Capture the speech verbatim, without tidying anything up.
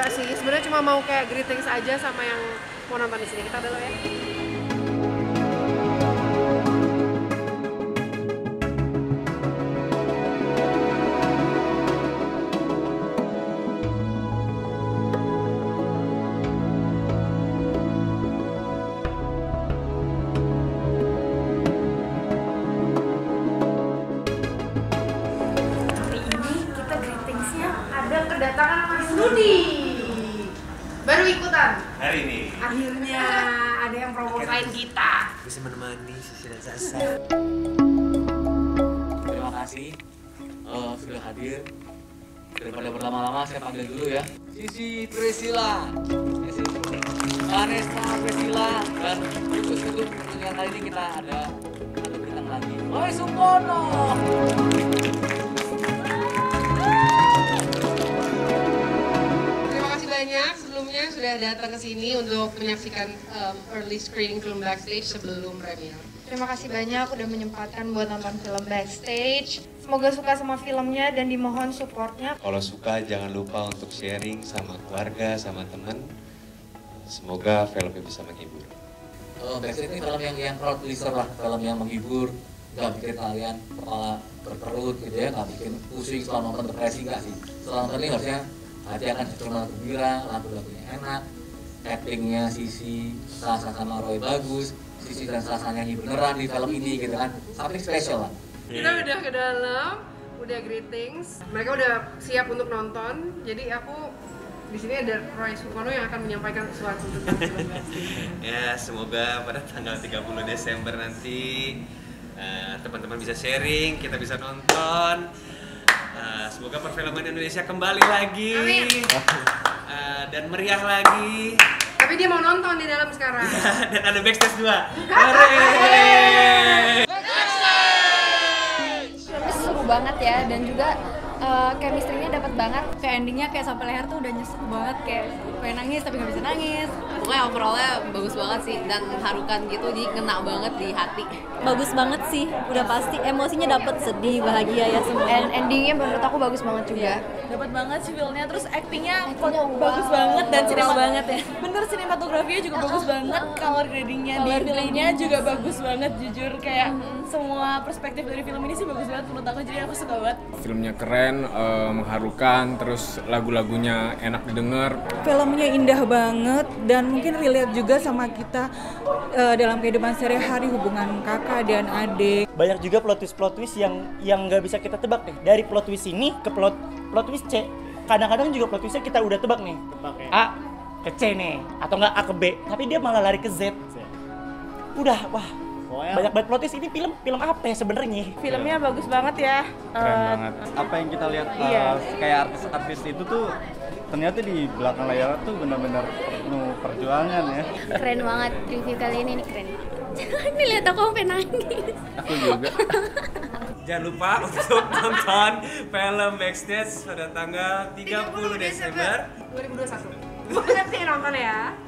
enggak sih, sebenarnya cuma mau kayak greetings aja sama yang mau nonton di sini. Kita dulu ya. Kedatangan Mas Rudi baru ikutan hari ini. Akhirnya ada yang promosain kita. Bisa menemani Sisi dan Sasa. Terima kasih uh, sudah hadir. Daripada berlama-lama saya panggil dulu ya. Sisi Priscilla, Sisi Vanessa Priscilla, dan khusus untuk pertunjukan kali ini kita ada satu bintang lagi. Oi Supono. Sebelumnya sudah datang ke sini untuk menyaksikan um, early screening film Backstage sebelum premier. Terima kasih banyak udah menyempatkan buat nonton film Backstage. Semoga suka sama filmnya dan dimohon supportnya. Kalau suka jangan lupa untuk sharing sama keluarga, sama teman. Semoga filmnya bisa menghibur. Uh, Backstage ini film yang yang crowd pleaser lah, film yang menghibur, nggak bikin kalian kepala berkerut gitu ya, nggak bikin pusing setelah nonton depresi nggak sih. Setelah nonton ini harusnya hati akan cuma gembira, lagu-lagunya enak, actingnya Sisi, Sasa sama Roy bagus, Sisi dan Sasa nyanyi beneran di film ini gitu kan, something special lah. Kita udah ke dalam, udah greetings, mereka udah siap untuk nonton, jadi aku di sini ada Roy Supono yang akan menyampaikan sesuatu tentang film Backstage. Ya, semoga pada tanggal tiga puluh Desember nanti uh, teman-teman bisa sharing, kita bisa nonton. Uh, semoga perfilman Indonesia kembali lagi. Amin. Uh, dan meriah lagi. Tapi dia mau nonton di dalam sekarang. Dan ada Backstage dua. Filmnya seru banget ya, dan juga uh, chemistry-nya dapat banget. Kayak endingnya kayak sampai leher tuh udah nyesek banget, kayak pengen nangis tapi nggak bisa nangis. Pokoknya overall-nya bagus banget sih dan mengharukan gitu, jadi ngena banget di hati. Bagus banget sih, udah pasti emosinya dapet, sedih, bahagia ya semua. And endingnya menurut aku bagus banget juga. Dapat banget sih filmnya, terus actingnya bagus banget dan sinema banget ya. Bener, sinematografinya juga bagus banget, color gradingnya di filmnya juga bagus banget, jujur kayak semua perspektif dari film ini sih bagus banget menurut aku, jadi aku suka banget. Filmnya keren, uh, mengharukan, terus lagu-lagunya enak didengar. Filmnya indah banget dan mungkin relate juga sama kita uh, dalam kehidupan sehari-hari, hubungan kakak dan adik. Banyak juga plot twist plot twist yang yang nggak bisa kita tebak nih. Dari plot twist ini ke plot plot twist C. Kadang-kadang juga plot twistnya kita udah tebak nih. Tebak, ya? A ke C nih, atau nggak A ke B. Tapi dia malah lari ke Z. Udah, wah. Banyak banget plot twist. Ini film film apa ya sebenarnya? Filmnya bagus banget ya. Keren uh, banget. Apa yang kita lihat iya. uh, kayak artis-artis itu tuh ternyata di belakang layar tuh benar-benar penuh perjuangan ya. Keren banget, review kali ini nih keren. Ini lihat aku sampai nangis. Aku juga. Jangan lupa untuk nonton film Backstage pada tanggal tiga puluh Desember dua ribu dua puluh satu. Nanti nonton ya.